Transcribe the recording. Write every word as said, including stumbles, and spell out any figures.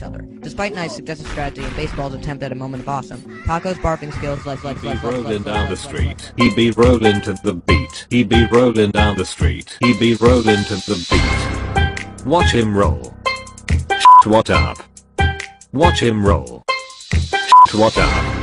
each other. Despite Knight's suggested strategy and Baseball's attempt at a moment of awesome, Taco's barfing skills like like He like be like rolling like down the like street. He be rolling to the beat. He be rolling down the street. He be rolling to the beat. Watch him roll. What up? Watch him roll. What up?